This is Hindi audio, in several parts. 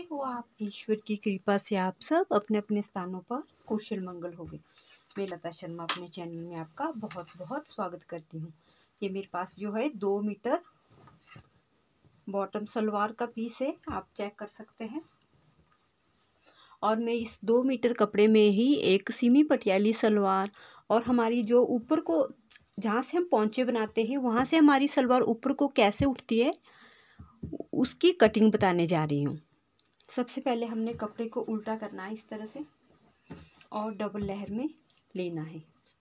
हो आप? ईश्वर की कृपा से आप सब अपने अपने स्थानों पर कुशल मंगल हो गए। मैं लता शर्मा अपने चैनल में आपका बहुत बहुत स्वागत करती हूँ। ये मेरे पास जो है 2 मीटर बॉटम सलवार का पीस है, आप चेक कर सकते हैं। और मैं इस 2 मीटर कपड़े में ही एक सीमी पटियाली सलवार और हमारी जो ऊपर को जहाँ से हम पोंचे बनाते हैं वहाँ से हमारी सलवार ऊपर को कैसे उठती है उसकी कटिंग बताने जा रही हूँ। सबसे पहले हमने कपड़े को उल्टा करना है इस तरह से और डबल लेयर में लेना है।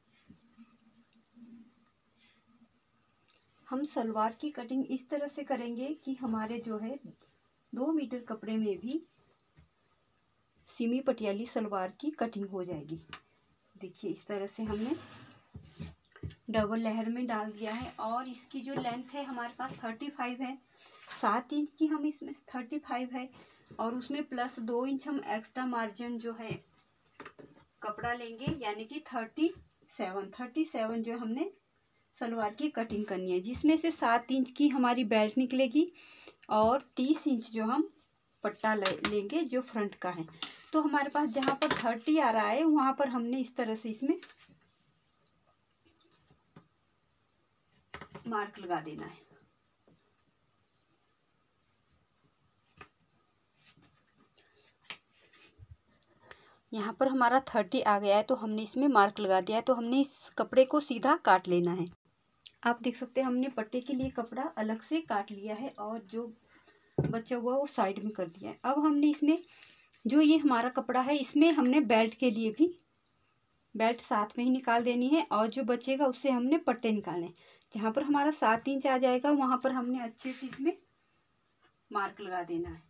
हम सलवार की कटिंग इस तरह से करेंगे कि हमारे जो है 2 मीटर कपड़े में भी सीमी पटियाली सलवार की कटिंग हो जाएगी। देखिए इस तरह से हमने डबल लेयर में डाल दिया है और इसकी जो लेंथ है हमारे पास 35 है। 7 इंच की हम इसमें 35 है और उसमें प्लस 2 इंच हम एक्स्ट्रा मार्जिन जो है कपड़ा लेंगे, यानी कि 37 जो हमने सलवार की कटिंग करनी है, जिसमें से 7 इंच की हमारी बेल्ट निकलेगी और 30 इंच जो हम पट्टा लेंगे जो फ्रंट का है। तो हमारे पास जहाँ पर 30 आ रहा है वहाँ पर हमने इस तरह से इसमें मार्क लगा देना है। यहाँ पर हमारा 30 आ गया है तो हमने इसमें मार्क लगा दिया है। तो हमने इस कपड़े को सीधा काट लेना है। आप देख सकते हैं हमने पट्टे के लिए कपड़ा अलग से काट लिया है और जो बचा हुआ वो साइड में कर दिया है। अब हमने इसमें जो ये हमारा कपड़ा है इसमें हमने बेल्ट के लिए भी बेल्ट साथ में ही निकाल देनी है और जो बचेगा उससे हमने पट्टे निकालने हैं। जहाँ पर हमारा 7 इंच आ जाएगा वहाँ पर हमने अच्छे से इसमें मार्क लगा देना है।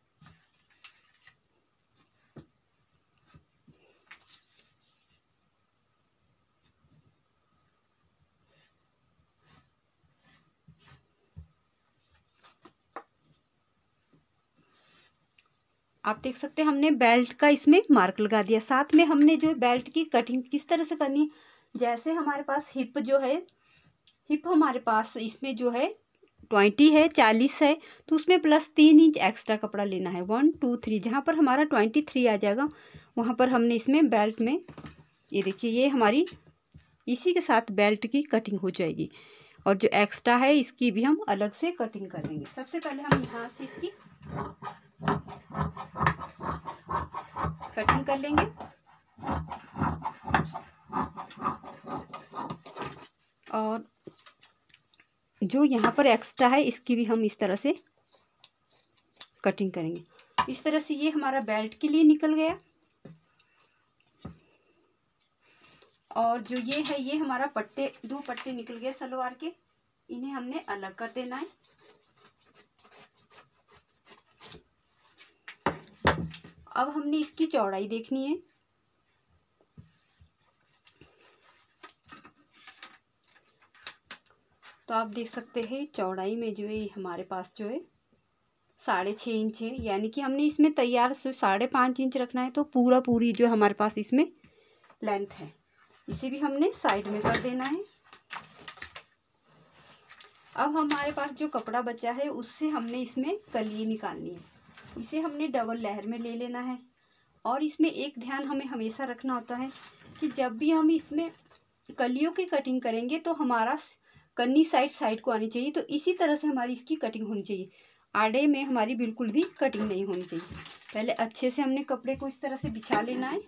आप देख सकते हैं हमने बेल्ट का इसमें मार्क लगा दिया। साथ में हमने जो है बेल्ट की कटिंग किस तरह से करनी है, जैसे हमारे पास हिप जो है, हिप हमारे पास इसमें जो है 20 है, 40 है, तो उसमें प्लस 3 इंच एक्स्ट्रा कपड़ा लेना है। 1 2 3 जहाँ पर हमारा 23 आ जाएगा वहाँ पर हमने इसमें बेल्ट में ये देखिए ये हमारी इसी के साथ बेल्ट की कटिंग हो जाएगी। और जो एक्स्ट्रा है इसकी भी हम अलग से कटिंग कर देंगे। सबसे पहले हम यहाँ से इसकी कटिंग कर लेंगे और जो यहाँ पर एक्स्ट्रा है इसकी भी हम इस तरह से कटिंग करेंगे। इस तरह से ये हमारा बेल्ट के लिए निकल गया। और जो ये है ये हमारा पट्टे 2 पट्टे निकल गए सलवार के, इन्हें हमने अलग कर देना है। अब हमने इसकी चौड़ाई देखनी है। तो आप देख सकते हैं चौड़ाई में जो है हमारे पास जो है 6.5 इंच है, यानी कि हमने इसमें तैयार 5.5 इंच रखना है। तो पूरी जो हमारे पास इसमें लेंथ है इसे भी हमने साइड में कर देना है। अब हमारे पास जो कपड़ा बचा है उससे हमने इसमें कली निकालनी है। इसे हमने डबल लेयर में ले लेना है। और इसमें एक ध्यान हमें हमेशा रखना होता है कि जब भी हम इसमें कलियों की कटिंग करेंगे तो हमारा कन्नी साइड को आनी चाहिए। तो इसी तरह से हमारी इसकी कटिंग होनी चाहिए। आड़े में हमारी बिल्कुल भी कटिंग नहीं होनी चाहिए। पहले अच्छे से हमने कपड़े को इस तरह से बिछा लेना है।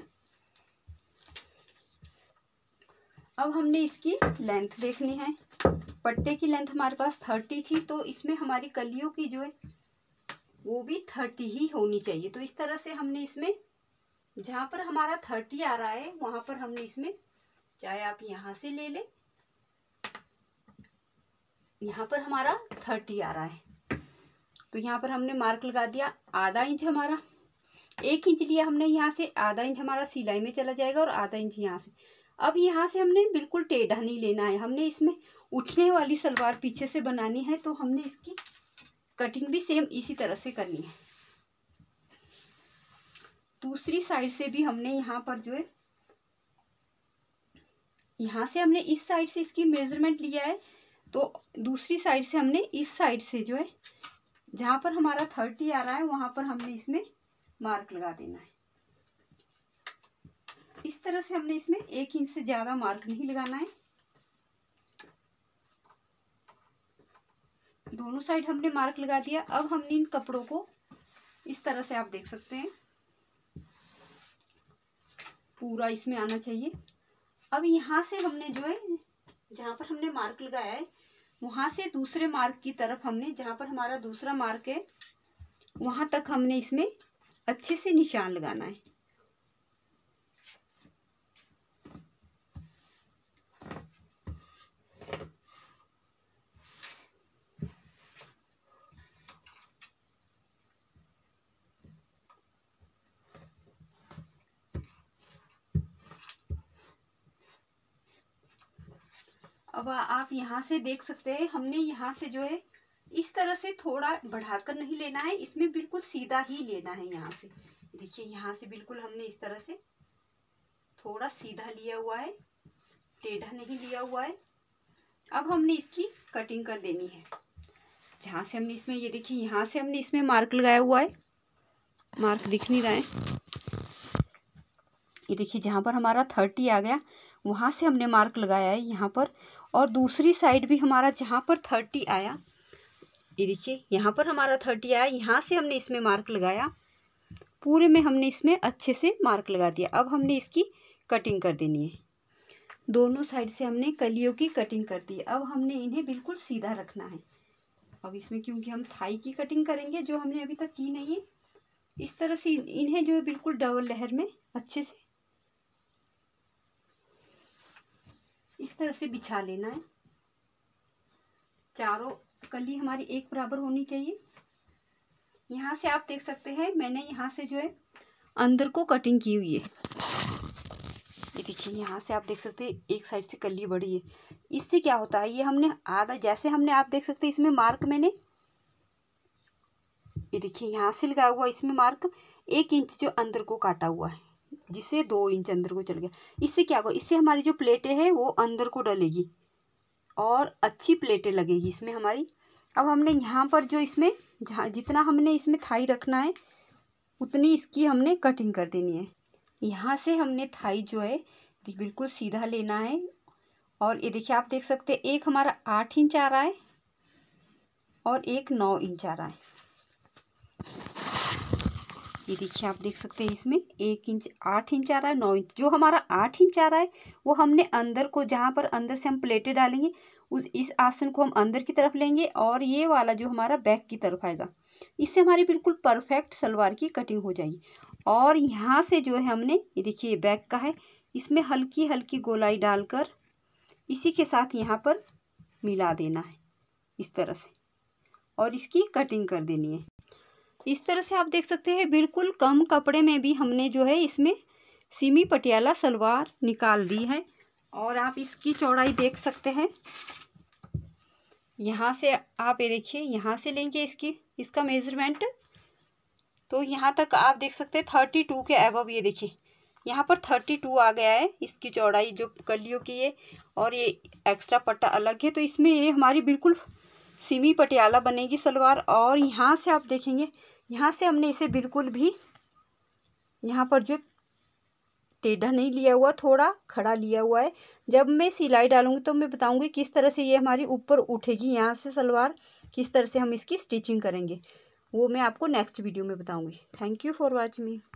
अब हमने इसकी लेंथ देखनी है। पट्टे की लेंथ हमारे पास 30 थी, तो इसमें हमारी कलियों की जो है वो भी 30 ही होनी चाहिए। तो इस तरह से हमने इसमें जहाँ पर हमारा 30 आ रहा है वहां पर हमने इसमें, चाहे आप यहाँ से ले लें, यहाँ पर हमारा 30 आ रहा है तो यहाँ पर हमने मार्क लगा दिया। आधा इंच हमारा 1 इंच लिया हमने यहाँ से, आधा इंच हमारा सिलाई में चला जाएगा और आधा इंच यहाँ से। अब यहाँ से हमने बिल्कुल टेढ़ा नहीं लेना है, हमने इसमें उठने वाली सलवार पीछे से बनानी है। तो हमने इसकी कटिंग भी सेम इसी तरह से करनी है। दूसरी साइड से भी हमने यहाँ पर जो है, यहाँ से हमने इस साइड से इसकी मेजरमेंट लिया है, तो दूसरी साइड से हमने इस साइड से जो है जहाँ पर हमारा 30 आ रहा है वहाँ पर हमने इसमें मार्क लगा देना है। इस तरह से हमने इसमें 1 इंच से ज़्यादा मार्क नहीं लगाना है। दोनों साइड हमने मार्क लगा दिया। अब हमने इन कपड़ों को इस तरह से आप देख सकते हैं पूरा इसमें आना चाहिए। अब यहाँ से हमने जो है जहाँ पर हमने मार्क लगाया है वहाँ से दूसरे मार्क की तरफ हमने, जहाँ पर हमारा दूसरा मार्क है वहाँ तक हमने इसमें अच्छे से निशान लगाना है। अब आप यहाँ से देख सकते हैं हमने यहाँ से जो है इस तरह से थोड़ा बढ़ाकर नहीं लेना है, इसमें बिल्कुल सीधा ही लेना है। यहाँ से देखिए, यहाँ से बिल्कुल हमने इस तरह से थोड़ा सीधा लिया हुआ है, टेढ़ा नहीं लिया हुआ है। अब हमने इसकी कटिंग कर देनी है। जहाँ से हमने इसमें, ये देखिए यहाँ से हमने इसमें मार्क लगाया हुआ है, मार्क दिख नहीं रहा है, ये देखिए जहाँ पर हमारा 30 आ गया वहाँ से हमने मार्क लगाया है यहाँ पर। और दूसरी साइड भी हमारा जहाँ पर 30 आया, ये देखिए यहाँ पर हमारा 30 आया, यहाँ से हमने इसमें मार्क लगाया, पूरे में हमने इसमें अच्छे से मार्क लगा दिया। अब हमने इसकी कटिंग कर देनी है। दोनों साइड से हमने कलियों की कटिंग कर दी। अब हमने इन्हें बिल्कुल सीधा रखना है। अब इसमें क्योंकि हम थाई की कटिंग करेंगे जो हमने अभी तक की नहीं है, इस तरह से इन्हें जो है बिल्कुल डबल लेयर में अच्छे से इस तरह से बिछा लेना है। चारों कली हमारी एक बराबर होनी चाहिए। यहाँ से आप देख सकते हैं मैंने यहाँ से जो है अंदर को कटिंग की हुई है। ये देखिए यहाँ से आप देख सकते हैं एक साइड से कली बड़ी है। इससे क्या होता है, ये हमने आधा, जैसे हमने, आप देख सकते हैं इसमें मार्क मैंने, ये देखिए यहाँ से लगाया हुआ इसमें मार्क 1 इंच जो अंदर को काटा हुआ है, जिससे 2 इंच अंदर को चल गया। इससे क्या होगा, इससे हमारी जो प्लेटें हैं वो अंदर को डलेगी और अच्छी प्लेटें लगेगी इसमें हमारी। अब हमने यहाँ पर जो इसमें जहाँ जितना हमने इसमें थाई रखना है उतनी इसकी हमने कटिंग कर देनी है। यहाँ से हमने थाई जो है बिल्कुल सीधा लेना है। और ये देखिए आप देख सकते हैं एक हमारा 8 इंच आ रहा है और एक 9 इंच आ रहा है। ये देखिए आप देख सकते हैं इसमें 1 इंच 8 इंच आ रहा है, 9 इंच। जो हमारा 8 इंच आ रहा है वो हमने अंदर को, जहाँ पर अंदर से हम प्लेटें डालेंगे इस आसन को हम अंदर की तरफ लेंगे और ये वाला जो हमारा बैक की तरफ आएगा, इससे हमारी बिल्कुल परफेक्ट सलवार की कटिंग हो जाएगी। और यहाँ से जो है हमने, ये देखिए ये बैक का है, इसमें हल्की हल्की गोलाई डालकर इसी के साथ यहाँ पर मिला देना है इस तरह से, और इसकी कटिंग कर देनी है। इस तरह से आप देख सकते हैं बिल्कुल कम कपड़े में भी हमने जो है इसमें सिमी पटियाला सलवार निकाल दी है। और आप इसकी चौड़ाई देख सकते हैं, यहाँ से आप ये देखिए यहाँ से लेंगे इसका मेज़रमेंट, तो यहाँ तक आप देख सकते हैं 32 के अबव। ये देखिए यहाँ पर 32 आ गया है इसकी चौड़ाई जो कलियों की है, और ये एक्स्ट्रा पट्टा अलग है, तो इसमें ये हमारी बिल्कुल सिमी पटियाला बनेगी सलवार। और यहाँ से आप देखेंगे यहाँ से हमने इसे बिल्कुल भी यहाँ पर जो टेढ़ा नहीं लिया हुआ, थोड़ा खड़ा लिया हुआ है। जब मैं सिलाई डालूंगी तो मैं बताऊंगी किस तरह से ये हमारी ऊपर उठेगी यहाँ से सलवार, किस तरह से हम इसकी स्टिचिंग करेंगे, वो मैं आपको नेक्स्ट वीडियो में बताऊंगी। Thank you for watching me.